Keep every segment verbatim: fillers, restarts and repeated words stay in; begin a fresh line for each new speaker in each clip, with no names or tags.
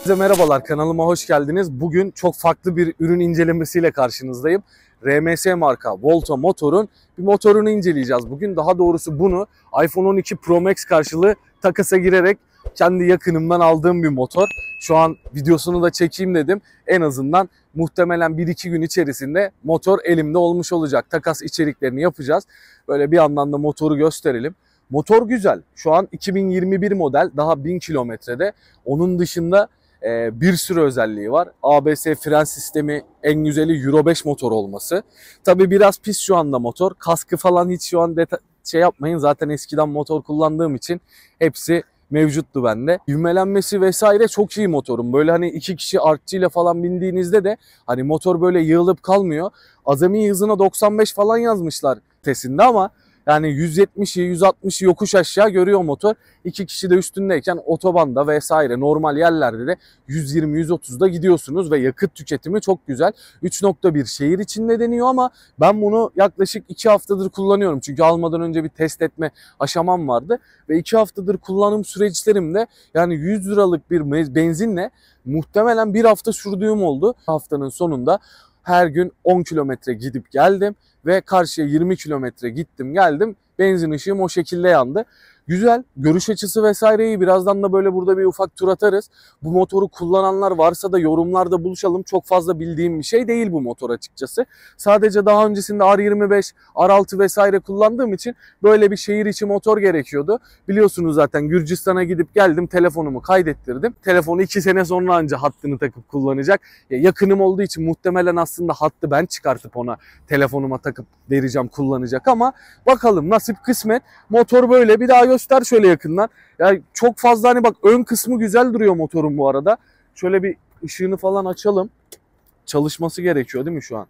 Herkese merhabalar, kanalıma hoş geldiniz. Bugün çok farklı bir ürün incelemesiyle karşınızdayım. R M S marka Volta motorun bir motorunu inceleyeceğiz. Bugün daha doğrusu bunu iPhone on iki Pro Max karşılığı takasa girerek kendi yakınımdan aldığım bir motor. Şu an videosunu da çekeyim dedim. En azından muhtemelen bir iki gün içerisinde motor elimde olmuş olacak. Takas içeriklerini yapacağız. Böyle bir yandan da motoru gösterelim. Motor güzel. Şu an iki bin yirmi bir model, daha bin kilometrede. Onun dışında e, bir sürü özelliği var. A B S fren sistemi, en güzeli Euro beş motor olması. Tabii biraz pis şu anda motor. Kaskı falan hiç şu an deta- şey yapmayın. Zaten eskiden motor kullandığım için hepsi mevcuttu bende. İvmelenmesi vesaire çok iyi motorun. Böyle hani iki kişi artçıyla falan bindiğinizde de hani motor böyle yığılıp kalmıyor. Azami hızına doksan beş falan yazmışlar testinde ama yani yüz yetmişi yüz altmışı yokuş aşağı görüyor motor. İki kişi de üstündeyken otobanda vesaire normal yerlerde de yüz yirmi yüz otuzda gidiyorsunuz ve yakıt tüketimi çok güzel. üç nokta bir şehir içinde deniyor ama ben bunu yaklaşık iki haftadır kullanıyorum. Çünkü almadan önce bir test etme aşamam vardı ve iki haftadır kullanım süreçlerimde yani yüz liralık bir benzinle muhtemelen bir hafta sürdüğüm oldu. Haftanın sonunda her gün on kilometre gidip geldim ve karşıya yirmi kilometre gittim geldim. Benzin ışığım o şekilde yandı. Güzel. Görüş açısı vesaireyi birazdan da böyle burada bir ufak tur atarız. Bu motoru kullananlar varsa da yorumlarda buluşalım. Çok fazla bildiğim bir şey değil bu motor açıkçası. Sadece daha öncesinde R yirmi beş, R altı vesaire kullandığım için böyle bir şehir içi motor gerekiyordu. Biliyorsunuz zaten Gürcistan'a gidip geldim, telefonumu kaydettirdim. Telefonu iki sene sonra anca hattını takıp kullanacak. Ya yakınım olduğu için muhtemelen aslında hattı ben çıkartıp ona telefonuma takıp vereceğim, kullanacak ama bakalım nasip kısmet. Motor böyle. Bir daha göster şöyle yakından. Yani çok fazla hani bak ön kısmı güzel duruyor motorun bu arada. Şöyle bir ışığını falan açalım. Çalışması gerekiyor değil mi şu an?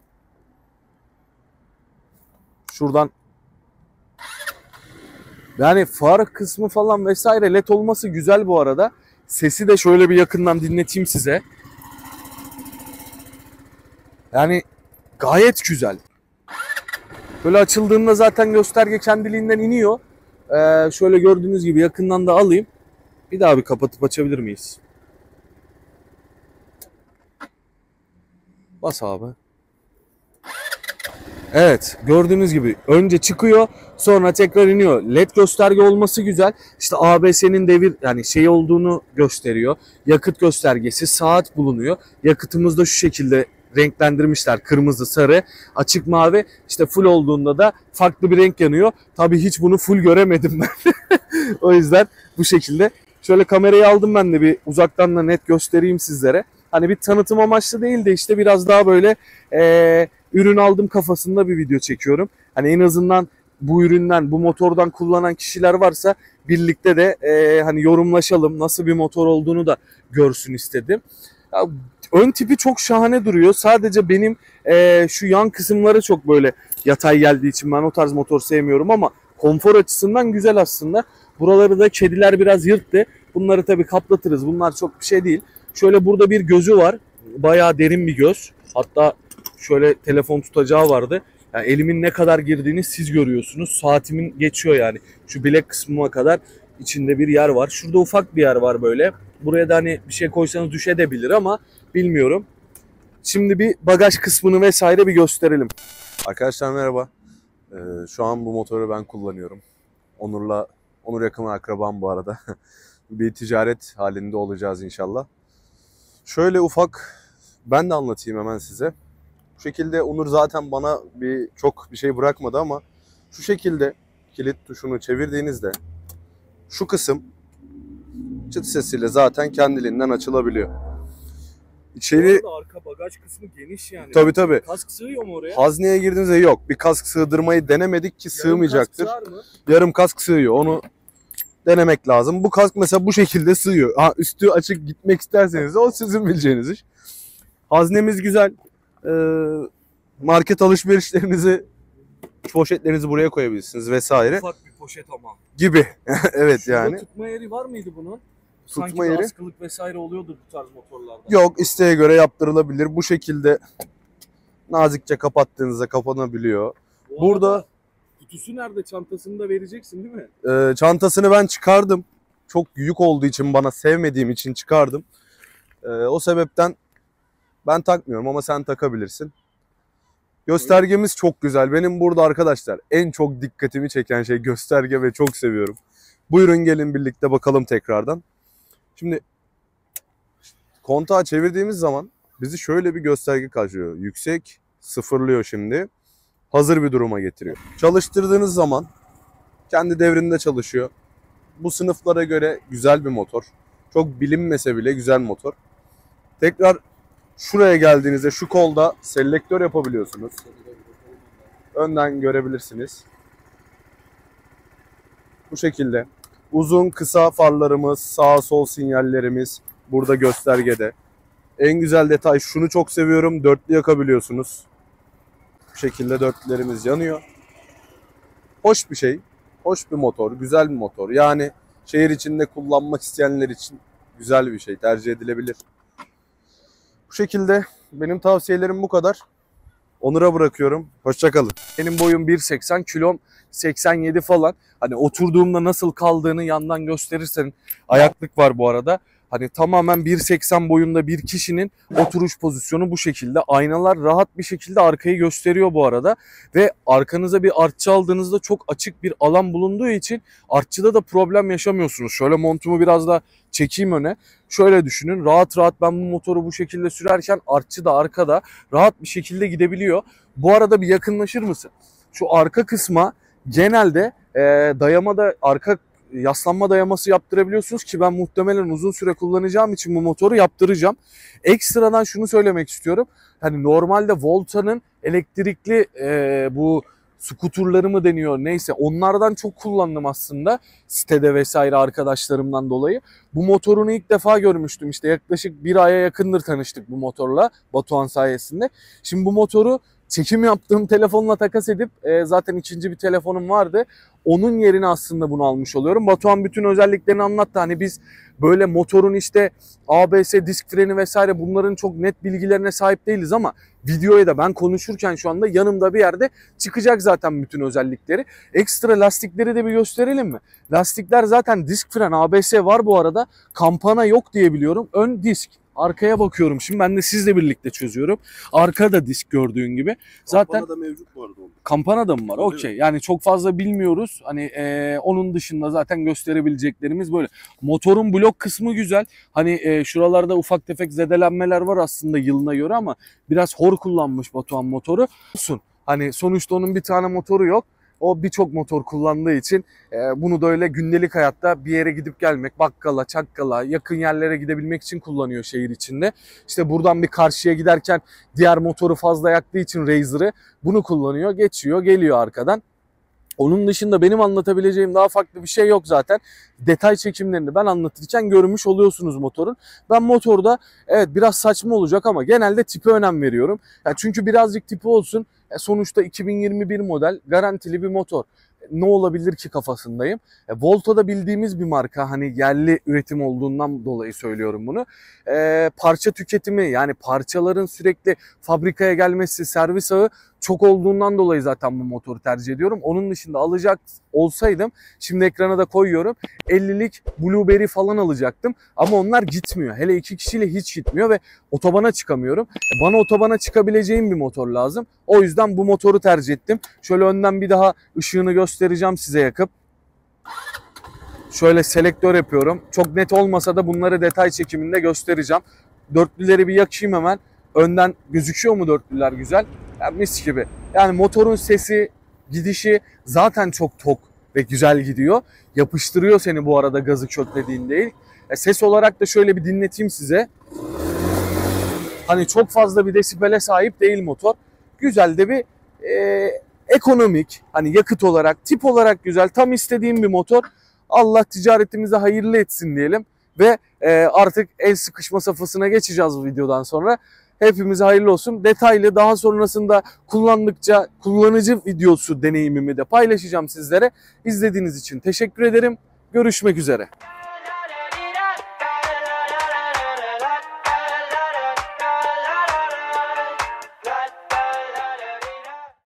Şuradan. Yani far kısmı falan vesaire led olması güzel bu arada. Sesi de şöyle bir yakından dinleteyim size. Yani gayet güzel. Böyle açıldığında zaten gösterge kendiliğinden iniyor. Ee, şöyle gördüğünüz gibi yakından da alayım. Bir daha bir kapatıp açabilir miyiz? Bas abi. Evet, gördüğünüz gibi önce çıkıyor, sonra tekrar iniyor. Led gösterge olması güzel. İşte A B S'nin devir yani şey olduğunu gösteriyor. Yakıt göstergesi, saat bulunuyor. Yakıtımız da şu şekilde renklendirmişler. Kırmızı, sarı, açık mavi. İşte full olduğunda da farklı bir renk yanıyor. Tabii hiç bunu full göremedim ben. O yüzden bu şekilde. Şöyle kamerayı aldım ben de bir uzaktan da net göstereyim sizlere. Hani bir tanıtım amaçlı değil de işte biraz daha böyle ee, ürün aldım kafasında bir video çekiyorum. Hani en azından bu üründen, bu motordan kullanan kişiler varsa birlikte de ee, hani yorumlaşalım. Nasıl bir motor olduğunu da görsün istedim. Ya, ön tipi çok şahane duruyor. Sadece benim ee, şu yan kısımları çok böyle yatay geldiği için ben o tarz motor sevmiyorum ama konfor açısından güzel aslında. Buraları da kediler biraz yırttı. Bunları tabii kaplatırız. Bunlar çok bir şey değil. Şöyle burada bir gözü var. Bayağı derin bir göz. Hatta şöyle telefon tutacağı vardı. Yani elimin ne kadar girdiğini siz görüyorsunuz. Saatimin geçiyor yani. Şu bilek kısmıma kadar içinde bir yer var. Şurada ufak bir yer var böyle. Buraya da hani bir şey koysanız düşebilir ama bilmiyorum. Şimdi bir bagaj kısmını vesaire bir gösterelim.
Arkadaşlar merhaba. Ee, şu an bu motoru ben kullanıyorum. Onur'la, Onur yakın akrabam bu arada. Bir ticaret halinde olacağız inşallah. Şöyle ufak ben de anlatayım hemen size. Bu şekilde Onur zaten bana bir çok bir şey bırakmadı ama şu şekilde kilit tuşunu çevirdiğinizde şu kısım çıt sesiyle zaten kendiliğinden açılabiliyor. İçeri
arka bagaj kısmı geniş yani.
Tabii tabii.
Kask sığıyor mu oraya?
Hazneye girdiğinizde yok. Bir kask sığdırmayı denemedik ki sığmayacaktır.
Yarım kask sığar mı?
Yarım kask sığıyor. Onu denemek lazım. Bu kask mesela bu şekilde sığıyor. Ha, üstü açık gitmek isterseniz de o sizin bileceğiniz iş. Haznemiz güzel. Ee, market alışverişlerinizi, poşetlerinizi buraya koyabilirsiniz vesaire.
Ufak bir poşet ama.
Gibi. Evet
Şurada
yani.
tutma yeri var mıydı bunun?
Tutma
Sanki
yeri.
askılık vesaire oluyordur bu tarz motorlarda.
Yok, isteğe göre yaptırılabilir. Bu şekilde nazikçe kapattığınızda kapanabiliyor.
Bu
Burada
arada kutusu nerede? Çantasını da vereceksin değil mi?
e, çantasını ben çıkardım. Çok yük olduğu için, bana sevmediğim için çıkardım. Ee, o sebepten ben takmıyorum ama sen takabilirsin. Göstergemiz çok güzel. Benim burada arkadaşlar en çok dikkatimi çeken şey gösterge ve çok seviyorum. Buyurun gelin birlikte bakalım tekrardan. Şimdi kontağı çevirdiğimiz zaman bizi şöyle bir gösterge karşılıyor. Yüksek, sıfırlıyor şimdi. Hazır bir duruma getiriyor. Çalıştırdığınız zaman kendi devrinde çalışıyor. Bu sınıflara göre güzel bir motor. Çok bilinmese bile güzel motor. Tekrar şuraya geldiğinizde şu kolda selektör yapabiliyorsunuz. Önden görebilirsiniz. Bu şekilde. Uzun kısa farlarımız, sağ sol sinyallerimiz burada göstergede. En güzel detay, şunu çok seviyorum, dörtlü yakabiliyorsunuz. Bu şekilde dörtlülerimiz yanıyor. Hoş bir şey. Hoş bir motor, güzel bir motor. Yani şehir içinde kullanmak isteyenler için güzel bir şey, tercih edilebilir. Bu şekilde benim tavsiyelerim bu kadar. Onur'a bırakıyorum. Hoşça kalın.
Benim boyum bir seksen, kilom seksen yedi falan. Hani oturduğumda nasıl kaldığını yandan gösterirsen, ayaklık var bu arada. Hani tamamen bir seksen boyunda bir kişinin oturuş pozisyonu bu şekilde. Aynalar rahat bir şekilde arkayı gösteriyor bu arada. Ve arkanıza bir artçı aldığınızda çok açık bir alan bulunduğu için artçıda da problem yaşamıyorsunuz. Şöyle montumu biraz da çekeyim öne. Şöyle düşünün, rahat rahat ben bu motoru bu şekilde sürerken artçı da arkada rahat bir şekilde gidebiliyor. Bu arada bir yakınlaşır mısın? Şu arka kısma genelde e, dayamada arka yaslanma dayaması yaptırabiliyorsunuz ki ben muhtemelen uzun süre kullanacağım için bu motoru yaptıracağım. Ekstradan şunu söylemek istiyorum. Hani normalde Volta'nın elektrikli e, bu skuturları mı deniyor neyse onlardan çok kullandım aslında sitede vesaire arkadaşlarımdan dolayı. Bu motorunu ilk defa görmüştüm, işte yaklaşık bir aya yakındır tanıştık bu motorla Batuhan sayesinde. Şimdi bu motoru çekim yaptığım telefonla takas edip e, zaten ikinci bir telefonum vardı. Onun yerine aslında bunu almış oluyorum. Batuhan bütün özelliklerini anlattı. Hani biz böyle motorun işte A B S, disk freni vesaire bunların çok net bilgilerine sahip değiliz ama videoya da ben konuşurken şu anda yanımda bir yerde çıkacak zaten bütün özellikleri. Ekstra lastikleri de bir gösterelim mi? Lastikler zaten disk fren, A B S var bu arada. Kampana yok diye biliyorum. Ön disk. Arkaya bakıyorum şimdi, ben de sizle birlikte çözüyorum. Arkada disk gördüğün gibi. Zaten
Kampana da mevcut bu arada.
kampana da mı var? Okey. Yani çok fazla bilmiyoruz. Hani e, onun dışında zaten gösterebileceklerimiz böyle. Motorun blok kısmı güzel. Hani e, şuralarda ufak tefek zedelenmeler var aslında yılına göre ama biraz hor kullanmış Batuhan motoru. Olsun. Hani sonuçta onun bir tane motoru yok. O birçok motor kullandığı için e, bunu da öyle gündelik hayatta bir yere gidip gelmek, bakkala, çakkala, yakın yerlere gidebilmek için kullanıyor şehir içinde. İşte buradan bir karşıya giderken diğer motoru fazla yaktığı için Razer'ı bunu kullanıyor, geçiyor, geliyor arkadan. Onun dışında benim anlatabileceğim daha farklı bir şey yok zaten. Detay çekimlerini ben anlatırken görmüş oluyorsunuz motorun. Ben motorda evet biraz saçma olacak ama genelde tipe önem veriyorum. Yani çünkü birazcık tipi olsun. E sonuçta iki bin yirmi bir model garantili bir motor. Ne olabilir ki kafasındayım. E, Volta da bildiğimiz bir marka. Hani yerli üretim olduğundan dolayı söylüyorum bunu. E, parça tüketimi, yani parçaların sürekli fabrikaya gelmesi, servis ağı çok olduğundan dolayı zaten bu motoru tercih ediyorum. Onun dışında alacak olsaydım, şimdi ekrana da koyuyorum, ellilik Blueberry falan alacaktım. Ama onlar gitmiyor. Hele iki kişiyle hiç gitmiyor ve otobana çıkamıyorum. E, bana otobana çıkabileceğim bir motor lazım. O yüzden bu motoru tercih ettim. Şöyle önden bir daha ışığını göstereceğim size yakıp. Şöyle selektör yapıyorum. Çok net olmasa da bunları detay çekiminde göstereceğim. Dörtlüleri bir yakayım hemen. Önden gözüküyor mu dörtlüler güzel? Yani mis gibi. Yani motorun sesi, gidişi zaten çok tok ve güzel gidiyor. Yapıştırıyor seni bu arada gazı köklediğinde ilk. E ses olarak da şöyle bir dinleteyim size. Hani çok fazla bir desibele sahip değil motor. Güzel de bir e, ekonomik, hani yakıt olarak, tip olarak güzel. Tam istediğim bir motor. Allah ticaretimize hayırlı etsin diyelim. Ve e, artık el sıkışma safhasına geçeceğiz bu videodan sonra. Hepimize hayırlı olsun. Detaylı daha sonrasında kullandıkça kullanıcı videosu deneyimimi de paylaşacağım sizlere. İzlediğiniz için teşekkür ederim. Görüşmek üzere.